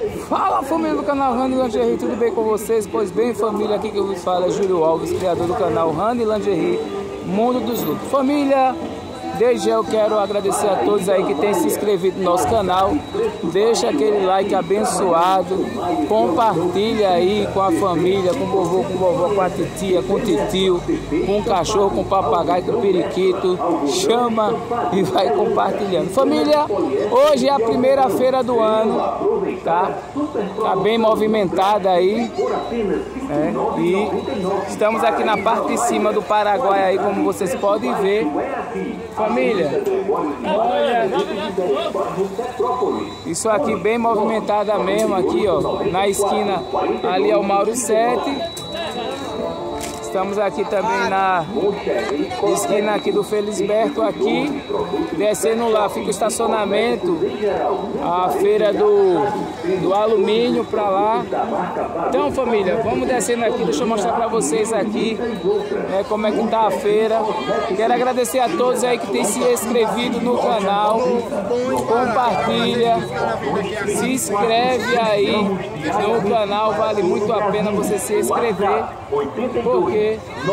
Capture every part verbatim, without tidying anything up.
Fala, família do canal Rani Lingerie, tudo bem com vocês? Pois bem, família, aqui que eu vos falo é Júlio Alves, criador do canal Rani Lingerie, Mundo dos Looks. Família, desde já eu quero agradecer a todos aí que têm se inscrito no nosso canal. Deixa aquele like abençoado, compartilha aí com a família, com o vovô, com o vovó, com a titia, com o titio, com o cachorro, com o papagaio, com o periquito. Chama e vai compartilhando. Família, hoje é a primeira feira do ano, tá? Tá bem movimentada aí, né? E estamos aqui na parte de cima do Paraguai aí, como vocês podem ver. Família, olha, isso aqui bem movimentada mesmo aqui, ó, na esquina ali é o Mauro sete. Estamos aqui também na esquina aqui do Felisberto aqui, descendo lá fica o estacionamento, a feira do, do alumínio para lá. Então, família, vamos descendo aqui, deixa eu mostrar para vocês aqui, né, como é que tá a feira. Quero agradecer a todos aí que tem se inscrito no canal, compartilha, se inscreve aí no canal, vale muito a pena você se inscrever, porque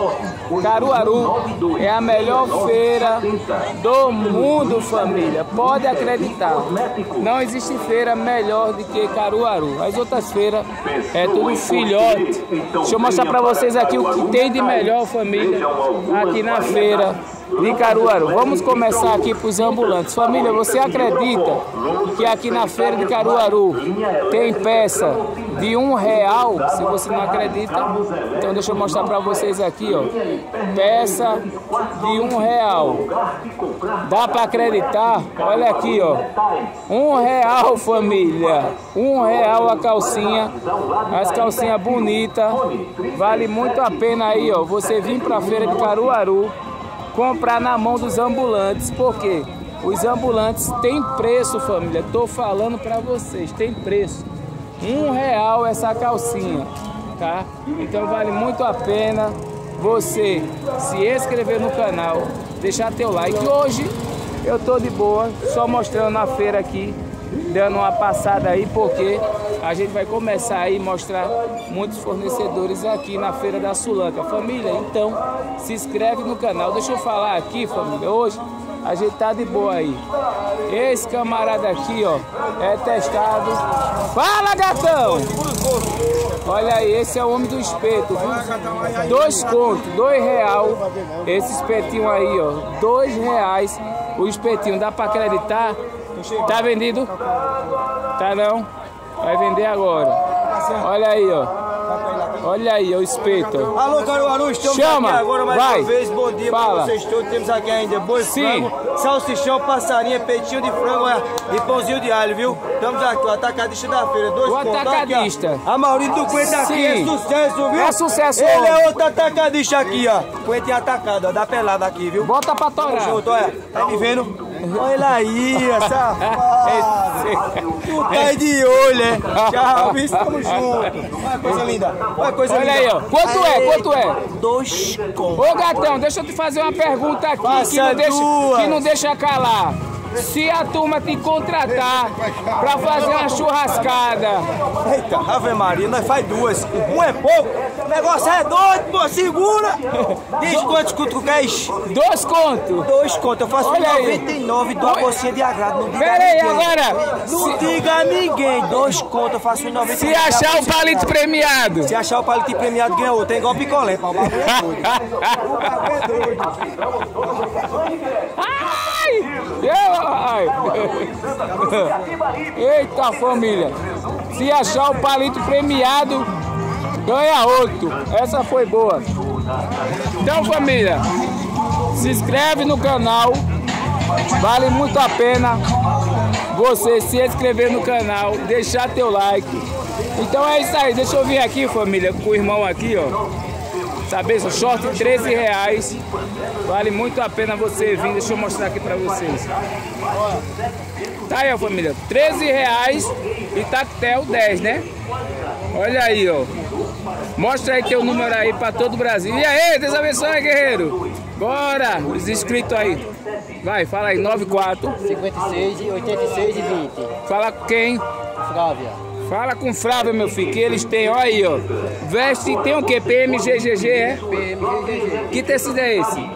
Caruaru é a melhor feira do mundo, família. Pode acreditar. Não existe feira melhor do que Caruaru. As outras feiras é tudo filhote. Deixa eu mostrar para vocês aqui o que tem de melhor, família, aqui na feira de Caruaru. Vamos começar aqui para os ambulantes. Família, você acredita que aqui na feira de Caruaru tem peça de um real? Se você não acredita, então deixa eu mostrar para vocês aqui, ó. Peça de um real. Dá para acreditar? Olha aqui, ó. Um real, família. Um real a calcinha. As calcinhas bonitas. Vale muito a pena aí, ó. Você vir para a feira de Caruaru, comprar na mão dos ambulantes, porque os ambulantes têm preço, família. Tô falando para vocês, tem preço. Um real essa calcinha, tá? Então vale muito a pena você se inscrever no canal, deixar teu like. Hoje eu tô de boa, só mostrando a feira aqui, dando uma passada aí, porque a gente vai começar aí a mostrar muitos fornecedores aqui na Feira da Sulanca. Família, então se inscreve no canal. Deixa eu falar aqui, família, hoje a gente tá de boa aí. Esse camarada aqui, ó, é testado. Fala, gatão! Olha aí, esse é o homem do espeto. Dois contos, dois real. Esse espetinho aí, ó, dois reais. O espetinho, dá pra acreditar? Tá vendido? Tá não? Vai vender agora. Olha aí, ó. Olha aí, ó, o espeto. Alô, Caruaru, estamos Chama, aqui agora mais vai. uma vez. Bom dia para vocês todos. Temos aqui ainda boi, Sim. frango, salsichão, passarinha, peitinho de frango e pãozinho de alho, viu? Estamos aqui, o atacadista da feira. Dois O pontos. atacadista. Aqui, a Maurício do Coentro aqui Sim. é sucesso, viu? É sucesso. Ele é outro atacadista aqui, ó. Coentro atacado, ó, da pelada aqui, viu? Bota pra Tamo torar. junto, olha. Tá me vendo? Olha ele aí, essa. Tu tá aí de olho, é? Tchau, viu? Tamo junto. Olha coisa linda. Olha coisa Olha linda. aí, ó. Quanto é? Quanto é? Dois contos. Ô, gatão, deixa eu te fazer uma pergunta aqui que não, deixa, que não deixa calar. Se a turma te contratar pra fazer uma churrascada. Eita, Ave Maria, nós faz duas. Um é pouco. O negócio é doido, pô, segura. Diz quantos que tu queres? Dois contos. Dois contos. Eu faço Olha aí. noventa e nove, dou uma bolsinha de agrado. Não diga Pera aí, ninguém. agora. Não Se, diga a ninguém. Dois contos, eu faço noventa e se nove. achar o palito premiado. Se achar o palito premiado, ganha outro. É igual picolé, pau. O bagulho é doido. O bagulho é doido. Ai! Eu, ai. Eita, família. Se achar o palito premiado, ganha outro. Essa foi boa. Então, família, se inscreve no canal. Vale muito a pena você se inscrever no canal, deixar teu like. Então é isso aí. Deixa eu vir aqui, família, com o irmão aqui, ó. Sabe, esse short treze reais. Vale muito a pena você vir. Deixa eu mostrar aqui pra vocês. Tá aí, ó, família. treze reais e tactel dez, né? Olha aí, ó. Mostra aí teu número aí pra todo o Brasil. E aí, Deus abençoe, guerreiro. Bora, os inscritos aí. Vai, fala aí, noventa e quatro, cinquenta e seis, oitenta e seis e vinte. Fala com quem? Flávia. Fala com o Flávio, meu filho, que eles têm, olha aí, ó. Veste, tem o quê? P M G G G, é? P M G G G. Que tecido é esse?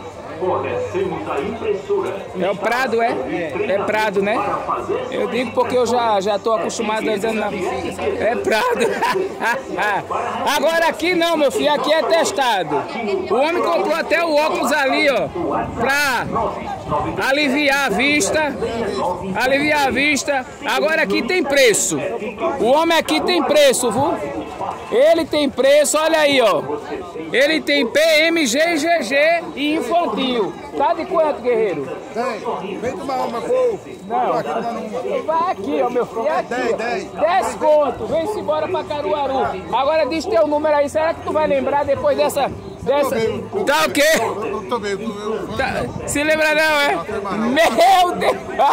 É o Prado, é? É Prado, né? Eu digo porque eu já, já tô acostumado a dizer na... É Prado. Agora aqui não, meu filho, aqui é testado. O homem comprou até o óculos ali, ó, pra aliviar a vista. Aliviar a vista. Agora aqui tem preço. O homem aqui tem preço, viu? Ele tem preço, olha aí, ó. Ele tem P M G G G e infantil. Tá de quanto, guerreiro? Tem. Vem tomar uma, povo. Não. Vai aqui, ó, meu filho. É aqui, dez, dez. dez conto. Vem-se embora pra Caruaru. Agora diz teu número aí. Será que tu vai lembrar depois dessa... dessa... Tá o quê? Eu tô bem, eu tô bem. Tá... Se lembra não, é? Meu Deus!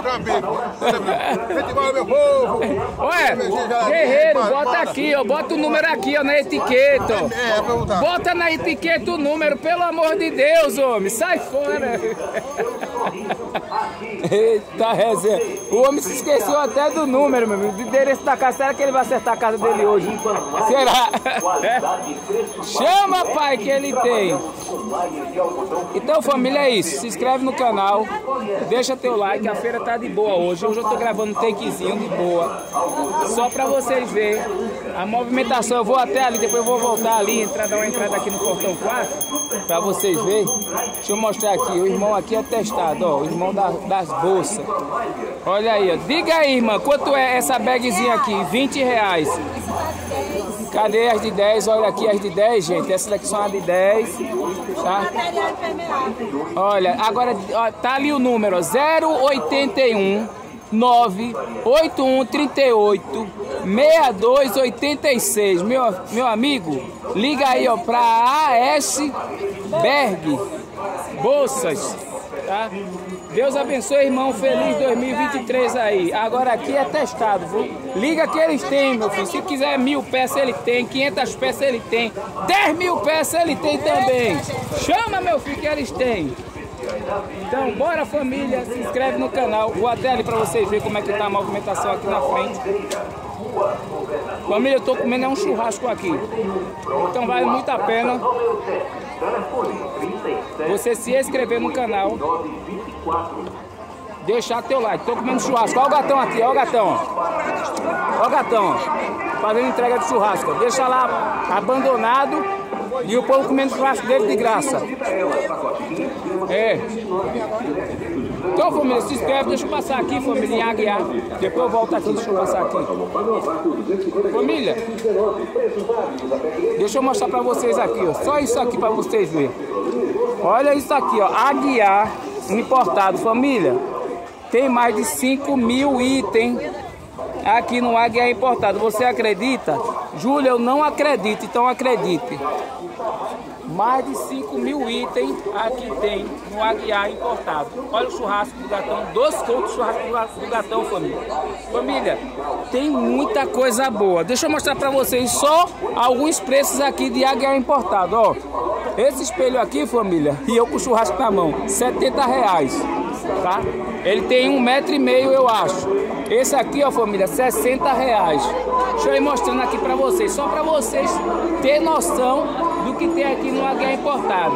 Vem embora, meu povo. Ué, guerreiro, bota aqui, ó. Bota o número aqui, ó, na etiqueta. É, é perguntar. Bota na etiqueta o número, pelo amor de Deus, homem. Sai fora. Eita, resenha. O homem se esqueceu até do número, meu amigo. Do endereço da casa. Será que ele vai acertar a casa dele hoje? Será? Chama, pai, que ele tem. Então, família, é isso. Se inscreve no canal. Deixa teu like. A feira tá de boa hoje. Hoje eu tô gravando um takezinho de boa. Só pra vocês verem a movimentação. Eu vou até ali, depois eu vou voltar ali, entrar, dar uma entrada aqui no portão quatro. Pra vocês verem. Deixa eu mostrar aqui. O irmão aqui é testado, ó. O irmão da, das bolsas. Olha aí, ó. Diga aí, irmã, quanto é essa bagzinha aqui? vinte reais. Cadê as de dez? Olha aqui as de dez, gente. Essas daqui são as de dez. Tá? Olha, agora ó, tá ali o número zero oitenta e um nove oito um trinta e oito sessenta e dois oitenta e seis. Meu, meu amigo, liga aí, ó, pra A S Berg Bolsas, tá? Deus abençoe, irmão. Feliz dois mil e vinte e três aí. Agora aqui é testado, viu? Liga que eles têm, meu filho. Se quiser mil peças, ele tem. quinhentas peças, ele tem. dez mil peças, ele tem também. Chama, meu filho, que eles têm. Então, bora, família. Se inscreve no canal. Vou até ali pra vocês verem como é que tá a movimentação aqui na frente. Família, eu tô comendo é um churrasco aqui. Então vale muito a pena você se inscrever no canal, deixar teu like. Tô comendo churrasco. Olha o gatão aqui, olha o gatão. Olha o gatão, ó, fazendo entrega de churrasco. Deixa lá abandonado e o povo comendo churrasco dele de graça. É. Então, família, se inscreve. Deixa eu passar aqui, família, em Aguiar. Depois eu volto aqui, deixa eu passar aqui. Família, deixa eu mostrar pra vocês aqui, ó. Só isso aqui pra vocês verem. Olha isso aqui, ó. Aguiar importado, família. Tem mais de cinco mil itens aqui no Aguiar importado. Você acredita? Júlia, eu não acredito, então acredite. Mais de cinco mil itens aqui tem no Aguiar importado. Olha o churrasco do gatão, dois contos de churrasco do gatão, família. Família, tem muita coisa boa. Deixa eu mostrar pra vocês só alguns preços aqui de Aguiar importado, ó. Esse espelho aqui, família, e eu com o churrasco na mão, setenta reais, tá? Ele tem um metro e meio, eu acho. Esse aqui, ó, família, sessenta reais. Deixa eu ir mostrando aqui pra vocês, só pra vocês terem noção do que tem aqui no Aguiar importado.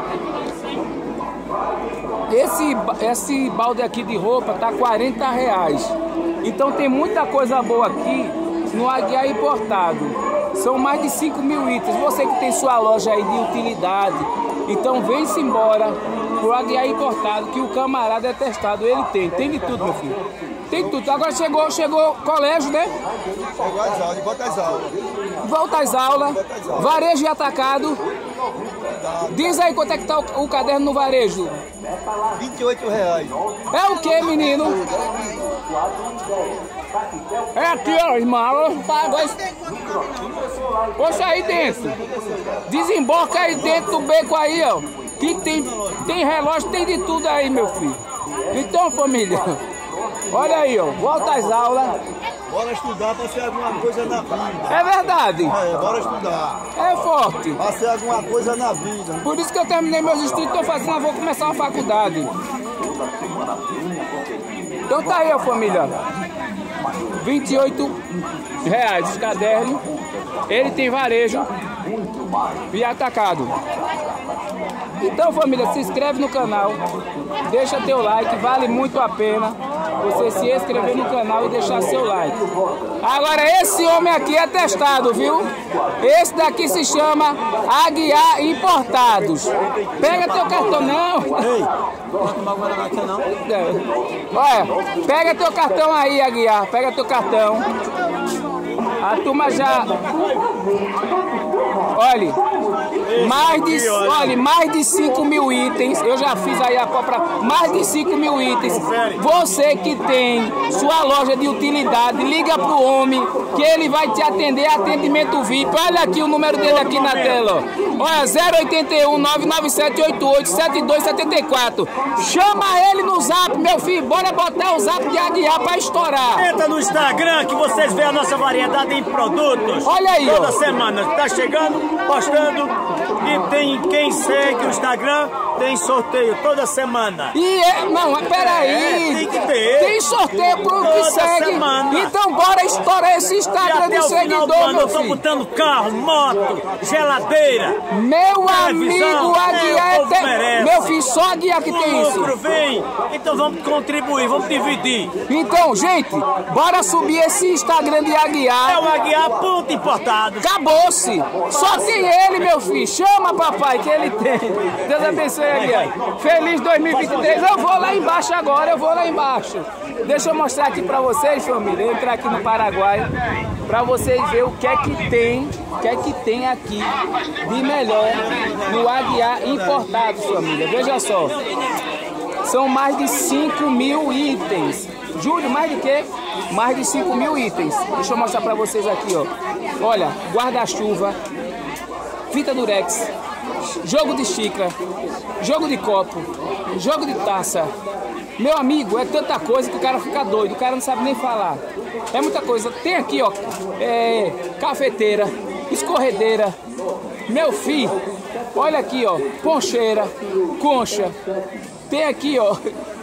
Esse, esse balde aqui de roupa tá quarenta reais. Então tem muita coisa boa aqui no Aguiar importado. São mais de cinco mil itens. Você que tem sua loja aí de utilidade, então vem-se embora pro Aguiar importado, que o camarada é testado. Ele tem, tem de tudo, meu filho. Tem tudo. Agora chegou, chegou colégio, né? Chegou as aulas, volta às aulas. Volta às aulas. Varejo e atacado. Diz aí quanto é que tá o, o caderno no varejo. vinte e oito reais. É o que, menino? É aqui, ó, irmão. Poxa, aí dentro. Desemboca aí dentro do beco aí, ó. Que tem, tem relógio, tem de tudo aí, meu filho. Então, família, olha aí, ó. Volta às aulas. Bora estudar para ser alguma coisa na vida. É verdade. É, bora estudar. É forte. Para ser alguma coisa na vida. Por isso que eu terminei meus estudos, estou fazendo, vou começar uma faculdade. Então tá aí, ó, família. vinte e oito reais os cadernos. Ele tem varejo e atacado. Então, família, se inscreve no canal, deixa teu like, vale muito a pena você se inscrever no canal e deixar seu like. Agora, esse homem aqui é testado, viu? Esse daqui se chama Aguiar Importados. Pega teu cartão, não. Ei, não tomar guaraná aqui não. Olha, pega teu cartão aí, Aguiar, pega teu cartão. A turma já... Olha, mais de, olha, mais de cinco mil itens. Eu já fiz aí a compra. Mais de cinco mil itens. Você que tem sua loja de utilidade, liga pro homem que ele vai te atender, atendimento V I P. Olha aqui o número dele aqui na tela. Ó. Olha, zero oito um, nove nove sete oito oito, sete dois sete quatro. Chama ele no zap, meu filho. Bora botar o zap de Aguiar pra estourar. Entra no Instagram que vocês veem a nossa variedade em produtos. Olha aí, toda ó. semana tá chegando, postando, e tem quem segue o Instagram, tem sorteio toda semana. E é, não, peraí. É, tem que ter. Tem sorteio pro que Toda segue. semana. Então bora estourar esse Instagram de seguidor, meu eu tô filho. botando carro, moto, geladeira. Meu amigo Aguiar é te... Meu filho, só Aguiar que tem isso. O lucro vem, então vamos contribuir, vamos dividir. Então, gente, bora subir esse Instagram de Aguiar. É o Aguiar ponto importado. Acabou-se. Só tem ele, meu filho. Chama, papai, que ele tem. Deus abençoe, Aguiar. Feliz dois mil e vinte e três. Eu vou lá embaixo agora, eu vou lá embaixo. Deixa eu mostrar aqui pra vocês, família. Entrar aqui no Paraguai pra vocês verem o que é que tem, o que é que tem aqui de melhor no Aguiar Importados, família. Veja só. São mais de cinco mil itens. Júlio, mais de quê? Mais de cinco mil itens. Deixa eu mostrar pra vocês aqui, ó. Olha, guarda-chuva, fita durex, jogo de xícara, jogo de copo, jogo de taça. Meu amigo, é tanta coisa que o cara fica doido, o cara não sabe nem falar. É muita coisa. Tem aqui, ó, é, cafeteira, escorredeira. Meu filho, olha aqui, ó, poncheira, concha. Tem aqui, ó,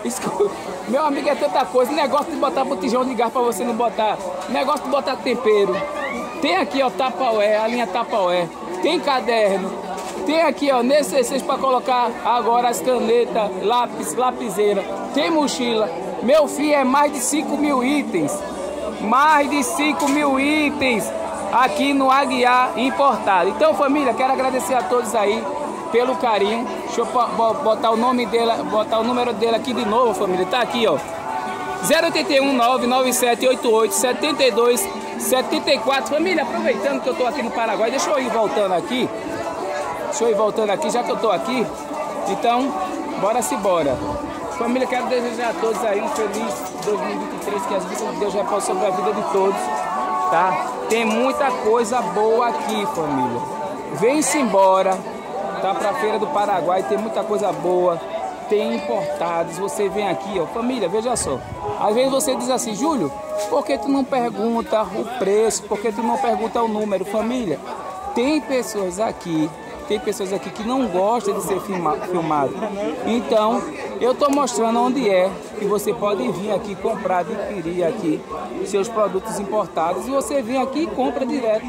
meu amigo, é tanta coisa. Negócio de botar botijão de gás pra você não botar. Negócio de botar tempero. Tem aqui, ó, Tupperware, a linha Tupperware. Tem caderno. Tem aqui, ó, necessários para colocar agora as canetas, lápis, lapiseira. Tem mochila. Meu filho, é mais de cinco mil itens. Mais de cinco mil itens aqui no Aguiar Importado. Então, família, quero agradecer a todos aí pelo carinho. Deixa eu botar o nome dele, botar o número dele aqui de novo, família. Tá aqui, ó. zero oito um, nove nove sete oito oito, sete dois sete quatro. Família, aproveitando que eu tô aqui no Paraguai, deixa eu ir voltando aqui. Deixa eu ir voltando aqui, já que eu tô aqui. Então, bora se bora. Família, quero desejar a todos aí um feliz dois mil e vinte e três, que as bênçãos de Deus já possam sobre a vida de todos, tá? Tem muita coisa boa aqui, família. Vem-se embora, tá? Pra Feira do Paraguai, tem muita coisa boa. Tem importados, você vem aqui, ó. Família, veja só. Às vezes você diz assim, Júlio, por que tu não pergunta o preço? Por que tu não pergunta o número? Família, tem pessoas aqui... Tem pessoas aqui que não gostam de ser filma, filmado. Então, eu estou mostrando onde é que você pode vir aqui comprar, adquirir aqui seus produtos importados. E você vem aqui e compra direto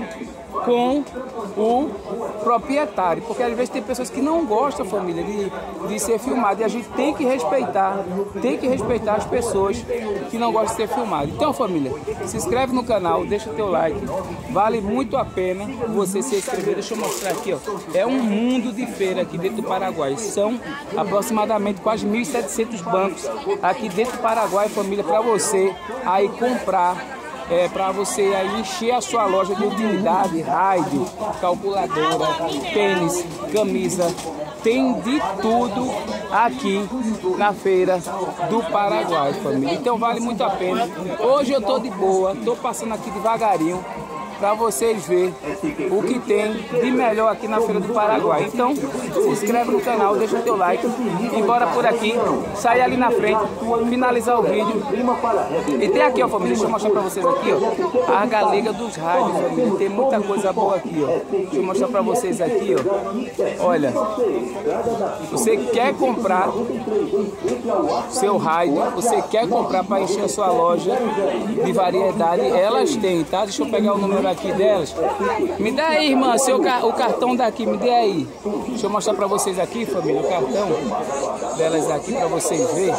com o proprietário. Porque às vezes tem pessoas que não gostam, família, de, de ser filmado. E a gente tem que respeitar, tem que respeitar as pessoas que não gostam de ser filmado. Então, família, se inscreve no canal, deixa o teu like. Vale muito a pena você se inscrever. Deixa eu mostrar aqui, ó. É um mundo de feira aqui dentro do Paraguai. São aproximadamente quase mil e setecentos bancos aqui dentro do Paraguai, família, para você aí comprar, é, para você aí encher a sua loja de utilidade, rádio, calculadora, tênis, camisa. Tem de tudo aqui na Feira do Paraguai, família. Então vale muito a pena. Hoje eu tô de boa, tô passando aqui devagarinho. para vocês verem o que tem de melhor aqui na Feira do Paraguai. Então, se inscreve no canal, deixa o teu like, embora por aqui, sair ali na frente, finalizar o vídeo. E tem aqui, ó, família, deixa eu mostrar para vocês aqui, ó, a galega dos rádios, família. Tem muita coisa boa aqui, ó. Deixa eu mostrar para vocês aqui, ó. Olha, você quer comprar seu rádio, você quer comprar para encher a sua loja de variedade, elas têm, tá? Deixa eu pegar o número aqui delas. Me dá aí, irmã, seu, o cartão daqui, me dê aí. Deixa eu mostrar pra vocês aqui, família, o cartão delas aqui pra vocês verem.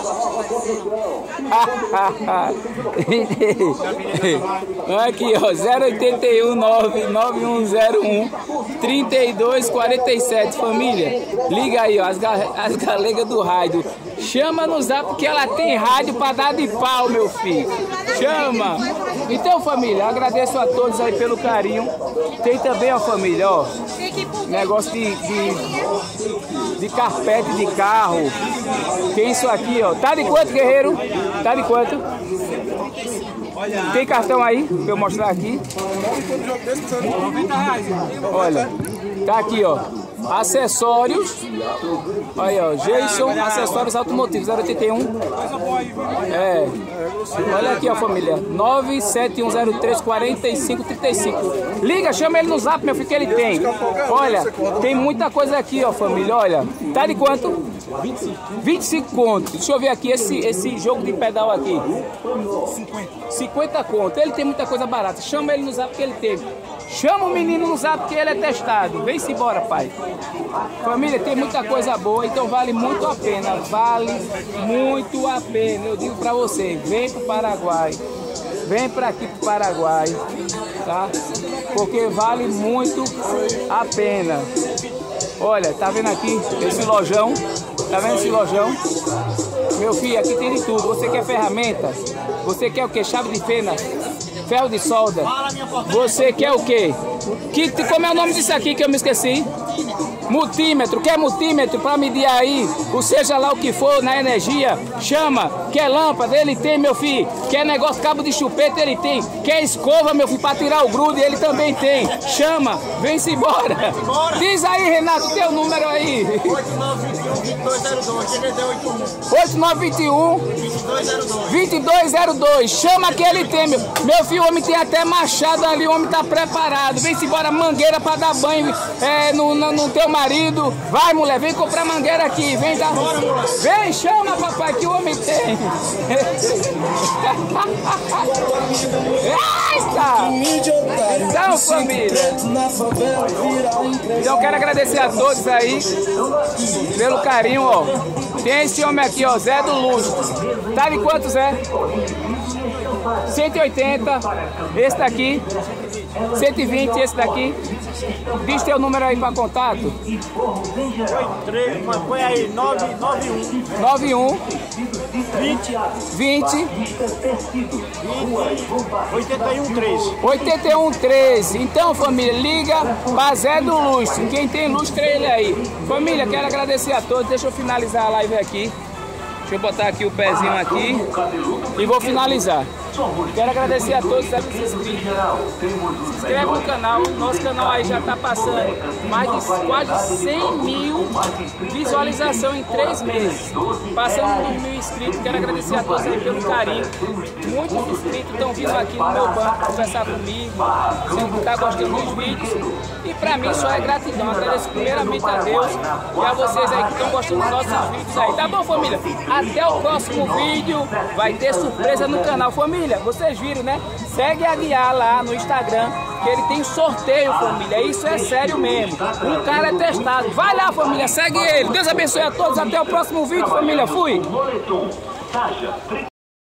Aqui, ó, zero oito um nove nove um zero um três dois quatro sete, família. Liga aí, ó, as, as galegas do rádio. Chama no zap que ela tem rádio pra dar de pau, meu filho. Chama. Então, família, agradeço a todos aí pelo carinho. Tem também, ó, família, ó, negócio de, de, de carpete de carro. Tem isso aqui, ó. Tá de quanto, guerreiro? Tá de quanto? Tem cartão aí pra eu mostrar aqui? Olha, tá aqui, ó. Acessórios. Olha, ó, Jason, acessórios automotivos, zero oito um. É. Olha aqui, ó, família. nove sete um zero três quatro cinco três cinco. Liga, chama ele no zap, meu filho, que ele tem. Olha, tem muita coisa aqui, ó, família. Olha, tá de quanto? vinte e cinco conto. Deixa eu ver aqui esse, esse jogo de pedal aqui. cinquenta conto. Ele tem muita coisa barata. Chama ele no zap que ele tem. Chama o menino no zap que ele é testado. Vem-se embora, pai. Família, tem muita coisa boa, então vale muito a pena. Vale muito a pena. Eu digo pra você, vem pro Paraguai. Vem pra aqui pro Paraguai, tá? Porque vale muito a pena. Olha, tá vendo aqui esse lojão? Tá vendo esse lojão? Meu filho, aqui tem de tudo. Você quer ferramenta? Você quer o que? Chave de fenda? Ferro de solda? Você quer o quê? Que, como é o nome disso aqui que eu me esqueci? Multímetro. Quer multímetro para medir aí, ou seja lá o que for na energia? Chama. Quer lâmpada? Ele tem, meu filho. Quer negócio, cabo de chupeta? Ele tem. Quer escova, meu filho, para tirar o grude? Ele também tem. Chama. Vem-se embora. Diz aí, Renato, teu número aí. oito nove dois um, dois dois zero dois. Chama que ele tem, meu. Meu filho, o homem tem até machado ali, o homem tá preparado. Vem-se embora, mangueira para dar banho é, no, no, no teu marido. Vai, mulher, vem comprar mangueira aqui. Vem, dar... vem, chama, papai, que o homem tem. Eita! Então, família, então quero agradecer a todos aí pelo carinho, ó. Tem esse homem aqui, ó, Zé do Luxo. Tá de quanto, Zé? cento e oitenta. Esse daqui cento e vinte, esse daqui. Diz teu número aí para contato. Põe aí, nove nove um. nove um. vinte. vinte. oitenta e um treze. oitenta e um treze. Então, família, liga para Zé do Lustre. Quem tem lustre é ele aí. Família, quero agradecer a todos. Deixa eu finalizar a live aqui. Deixa eu botar aqui o pezinho aqui e vou finalizar. Quero agradecer a todos que se inscreveram. Se inscreve no canal. Nosso canal aí já está passando mais de quase cem mil visualizações em três meses. Passando dos mil inscritos. Quero agradecer a todos aí pelo carinho. Muitos inscritos estão vindo aqui no meu banco conversar comigo, sempre está gostando dos vídeos. E para mim só é gratidão. Agradeço primeiramente a Deus e a vocês aí que estão gostando dos nossos vídeos aí. Tá bom, família? Até o próximo vídeo. Vai ter surpresa no canal, família. Vocês viram, né? Segue a Guiar lá no Instagram, que ele tem sorteio, família. Isso é sério mesmo. O cara é testado. Vai lá, família. Segue ele. Deus abençoe a todos. Até o próximo vídeo, família. Fui!